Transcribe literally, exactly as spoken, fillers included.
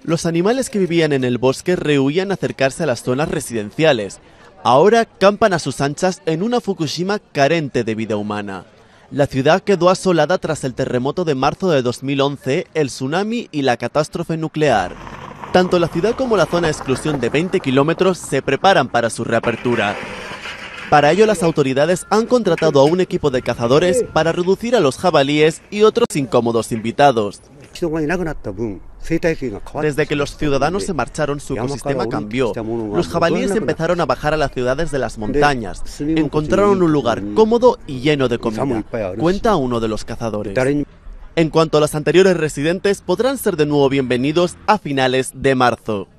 Los animales que vivían en el bosque rehuían acercarse a las zonas residenciales. Ahora campan a sus anchas en una Fukushima carente de vida humana. La ciudad quedó asolada tras el terremoto de marzo de dos mil once, el tsunami y la catástrofe nuclear. Tanto la ciudad como la zona de exclusión de veinte kilómetros se preparan para su reapertura. Para ello, las autoridades han contratado a un equipo de cazadores para reducir a los jabalíes y otros incómodos invitados. Desde que los ciudadanos se marcharon, su ecosistema cambió. Los jabalíes empezaron a bajar a las ciudades de las montañas. Encontraron un lugar cómodo y lleno de comida, cuenta uno de los cazadores. En cuanto a los anteriores residentes, podrán ser de nuevo bienvenidos a finales de marzo.